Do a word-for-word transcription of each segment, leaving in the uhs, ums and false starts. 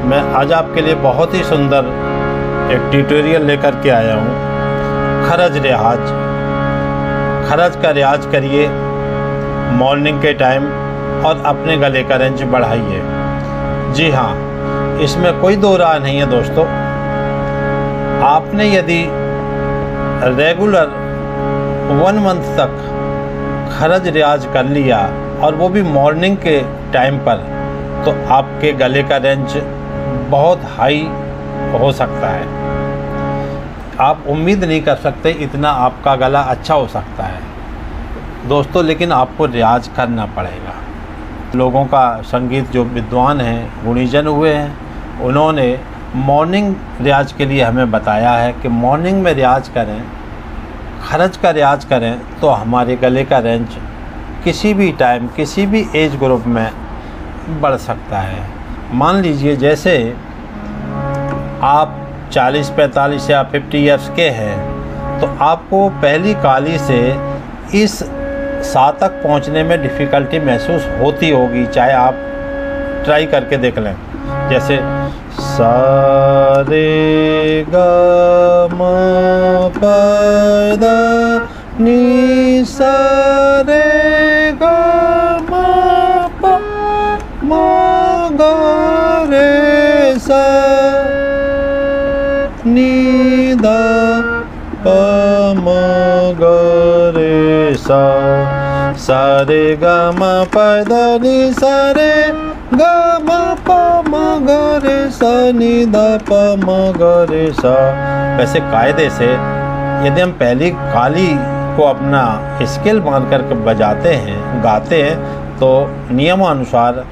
मैं आज आपके लिए बहुत ही सुंदर एक ट्यूटोरियल लेकर के आया हूँ। खरज रियाज। खरज का रियाज करिए मॉर्निंग के टाइम और अपने गले का रेंज बढ़ाइए। जी हाँ, इसमें कोई दो राय नहीं है दोस्तों। आपने यदि रेगुलर वन मंथ तक खरज रियाज कर लिया और वो भी मॉर्निंग के टाइम पर, तो आपके गले का रेंज बहुत हाई हो सकता है। आप उम्मीद नहीं कर सकते इतना आपका गला अच्छा हो सकता है दोस्तों, लेकिन आपको रियाज करना पड़ेगा। लोगों का संगीत जो विद्वान हैं, गुणीजन हुए हैं, उन्होंने मॉर्निंग रियाज के लिए हमें बताया है कि मॉर्निंग में रियाज करें, खरज का रियाज करें तो हमारे गले का रेंज किसी भी टाइम, किसी भी एज ग्रुप में बढ़ सकता है। मान लीजिए जैसे आप चालीस पैंतालीस या पचास इयर्स के हैं, तो आपको पहली काली से इस सा तक पहुंचने में डिफ़िकल्टी महसूस होती होगी, चाहे आप ट्राई करके देख लें। जैसे सा रे गा मा पा दा नी सा रे गा मा पा मा गा रे सा नी दा पा मा गा रे सा सा रे गा मा पा दा नी सा रे गा मा पा मा गा रे सा नी दा पा मा गा रे सा। वैसे कायदे से यदि हम पहली काली को अपना स्केल मान कर के बजाते हैं, गाते हैं, तो नियमानुसार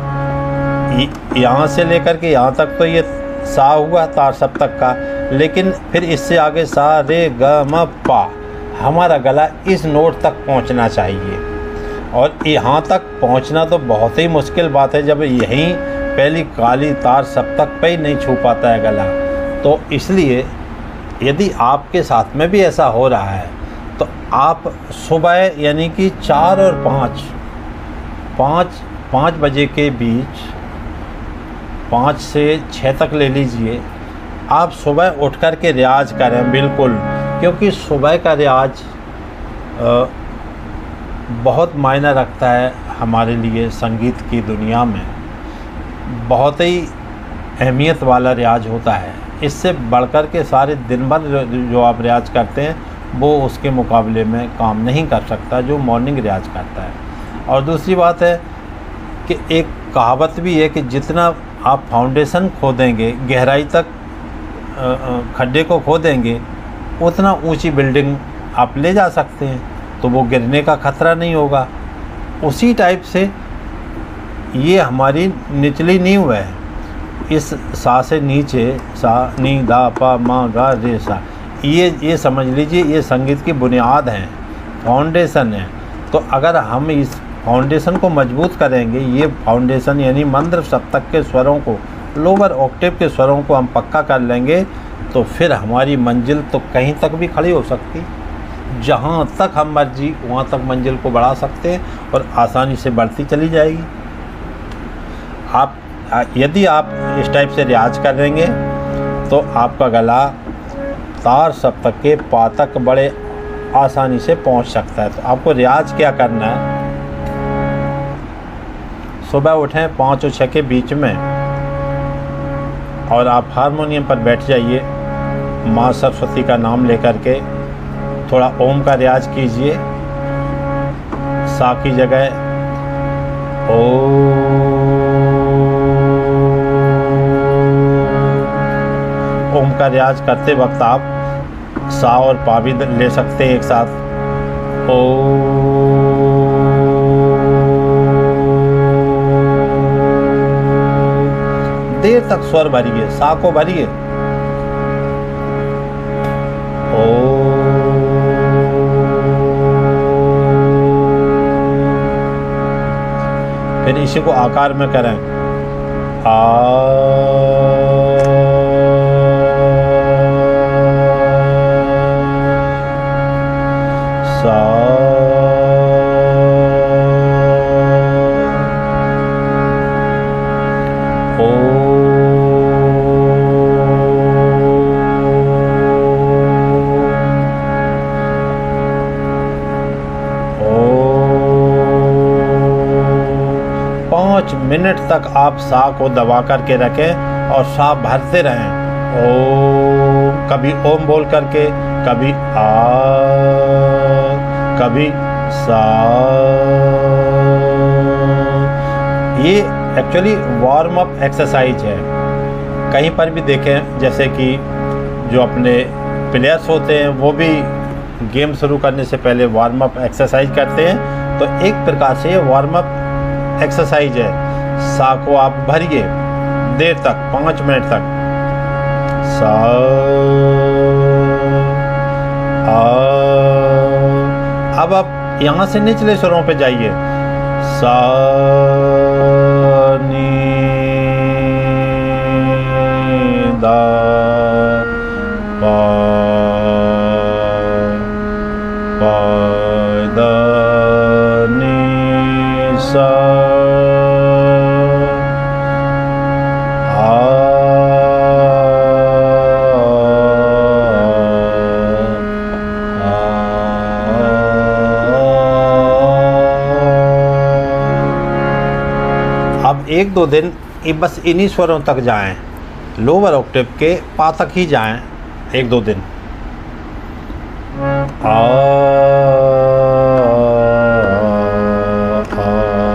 यहाँ से लेकर के यहाँ तक तो ये सा हुआ तार सप्तक का, लेकिन फिर इससे आगे सा रे ग म पा, हमारा गला इस नोट तक पहुँचना चाहिए। और यहाँ तक पहुँचना तो बहुत ही मुश्किल बात है जब यहीं पहली काली तार सप्तक पे ही नहीं छू पाता है गला। तो इसलिए यदि आपके साथ में भी ऐसा हो रहा है, तो आप सुबह यानी कि चार और पाँच पाँच पाँच बजे के बीच, पाँच से छः तक ले लीजिए, आप सुबह उठ कर के रियाज करें बिल्कुल, क्योंकि सुबह का रियाज आ, बहुत मायना रखता है हमारे लिए। संगीत की दुनिया में बहुत ही अहमियत वाला रियाज होता है। इससे बढ़कर के सारे दिन भर जो आप रियाज करते हैं वो उसके मुकाबले में काम नहीं कर सकता जो मॉर्निंग रियाज करता है। और दूसरी बात है कि एक कहावत भी है कि जितना आप फाउंडेशन खोदेंगे, गहराई तक खड्डे को खोदेंगे, उतना ऊंची बिल्डिंग आप ले जा सकते हैं, तो वो गिरने का खतरा नहीं होगा। उसी टाइप से ये हमारी निचली नींव है। इस सा से नीचे सा नी दा पा मा गा रे सा, ये ये समझ लीजिए ये संगीत की बुनियाद है, फाउंडेशन है। तो अगर हम इस फाउंडेशन को मजबूत करेंगे, ये फाउंडेशन यानी मंद्र सप्तक के स्वरों को, लोअर ऑक्टेव के स्वरों को हम पक्का कर लेंगे, तो फिर हमारी मंजिल तो कहीं तक भी खड़ी हो सकती। जहाँ तक हम मर्जी वहाँ तक मंजिल को बढ़ा सकते हैं और आसानी से बढ़ती चली जाएगी। आप यदि आप इस टाइप से रियाज करेंगे तो आपका गला तार सप्तक के पा तक बड़े आसानी से पहुँच सकता है। तो आपको रियाज क्या करना है, सुबह उठें पाँच और छः के बीच में और आप हारमोनियम पर बैठ जाइए, माँ सरस्वती का नाम लेकर के थोड़ा ओम का रियाज कीजिए। सा की जगह ओ, ओम का रियाज करते वक्त आप सा और पा भी ले सकते हैं एक साथ। ओ देर तक स्वर भरिए, सा को भरिए। ओ फिर इसी को आकार में करें। आ सा ओ मिनट तक आप सा को दबा करके रखें और सा भरते रहें। ओम, कभी ओम बोल करके, कभी आ, कभी सा। ये एक्चुअली वार्म अप एक्सरसाइज है। कहीं पर भी देखें, जैसे कि जो अपने प्लेयर्स होते हैं वो भी गेम शुरू करने से पहले वार्म अप एक्सरसाइज करते हैं, तो एक प्रकार से ये वार्म अप एक्सरसाइज है। सा को आप भरिए देर तक, पाँच मिनट तक। सा, आ, अब आप यहाँ से निचले स्वरों पे जाइए। सा, नी, दा, पा, पा, दा, नी, सा, आ, अब एक दो दिन ये बस इन्हीं स्वरों तक जाएं, लोअर ऑक्टेव के पा तक ही जाएं एक दो दिन। आ, आ,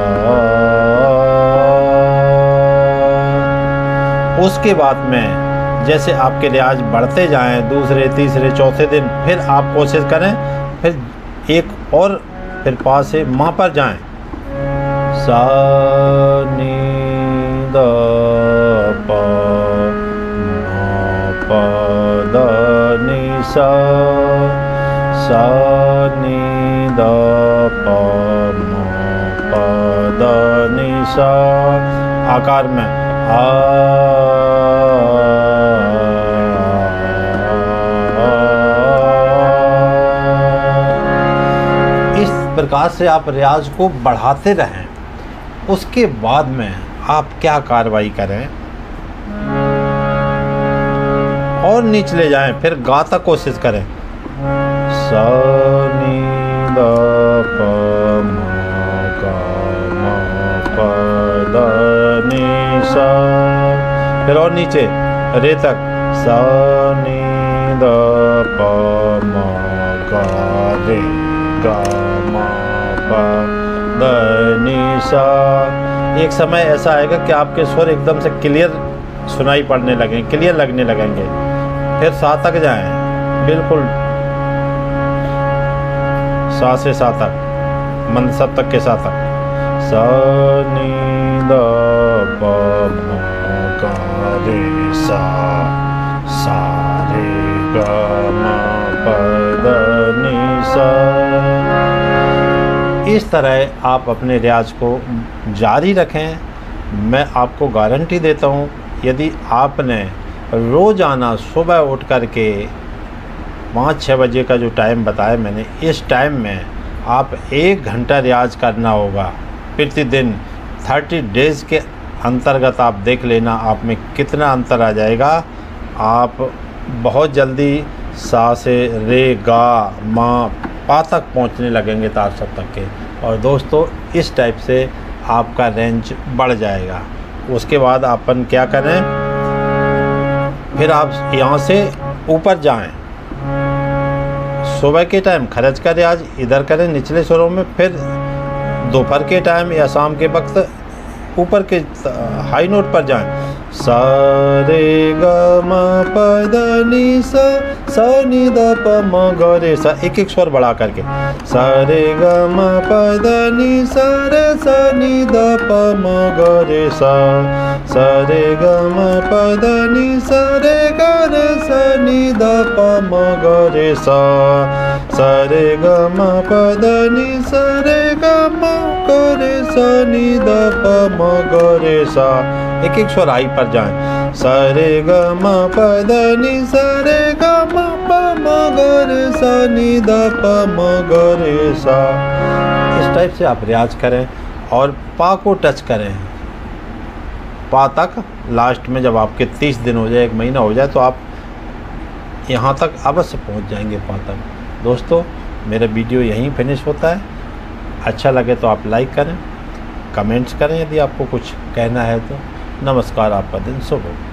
उसके बाद में जैसे आपके रियाज बढ़ते जाएं, दूसरे तीसरे चौथे दिन फिर आप कोशिश करें, फिर एक और फिर पा से माँ पर जाएं। सा, नी, दा, पा, मा, पा, दा, नी, सा, सा, नी, दा, पा, मा, पा, दा, नी, सा, आकार में आ, इस प्रकार से आप रियाज को बढ़ाते रहें। उसके बाद में आप क्या कार्रवाई करें, और निचले जाएं, फिर गा तक कोशिश करें। सा, नी, दा, पा, मा, गा, मा, पा, दा, नी, सा, फिर और नीचे रे तक। सा, नी, दा, पा, मा, गा, रे, गा, मा, पा, दा, नी, सा। एक समय ऐसा आएगा कि आपके स्वर एकदम से क्लियर सुनाई पड़ने लगेंगे, क्लियर लगने लगेंगे। फिर सा तक जाएं, बिल्कुल सा से सा तक, मंद सप्तक के सा तक। सा, नी, दा, पा, मा, गा, रे, सा, सा, रे, गा, मा, पा, दा, नी, सा। इस तरह आप अपने रियाज को जारी रखें। मैं आपको गारंटी देता हूँ, यदि आपने रोज़ाना सुबह उठ कर के पाँच छः बजे का जो टाइम बताया मैंने, इस टाइम में आप एक घंटा रियाज करना होगा प्रतिदिन। थर्टी डेज़ के अंतर्गत आप देख लेना आप में कितना अंतर आ जाएगा। आप बहुत जल्दी सा से रे, गा, मा, पा तक पहुंचने लगेंगे, तार सप्तक के। और दोस्तों इस टाइप से आपका रेंज बढ़ जाएगा। उसके बाद अपन क्या करें, फिर आप यहाँ से ऊपर जाएं, सुबह के टाइम खरज का रियाज इधर करें निचले स्वरों में, फिर दोपहर के टाइम या शाम के वक्त ऊपर के हाई नोट पर जाएं। सा, रे, ग, म, प, द, नी, सा, सा, नी, द, प, म, ग, रे, सा। एक एक स्वर बढ़ा करके। सा, रे, ग, म, प, द, नी, सा, रे, सा, नी, द, प, म, ग, रे, सा, सा, रे, ग, म, प, द, नी, सा, रे, ग, रे, सा, नी, द, प, म, ग, रे, सा, सा, रे, ग, म, प, द, नी, सा, रे, ग, म, ग, रे, सा, नी, द, प, म, ग, रे, सा। एक एक स्वर आई पर जाएं। सा, रे, ग, म, प, द, नी, सा, रे, ग, म, प, म, ग, रे, सा, नी, द, प, म, ग, रे, सा। इस टाइप से आप रियाज करें और पा को टच करें। पा तक लास्ट में जब आपके तीस दिन हो जाए, एक महीना हो जाए, तो आप यहाँ तक अवश्य पहुँच जाएंगे पा तक। दोस्तों मेरा वीडियो यहीं फिनिश होता है। अच्छा लगे तो आप लाइक करें, कमेंट्स करें यदि आपको कुछ कहना है तो। नमस्कार, आपका दिन शुभ हो।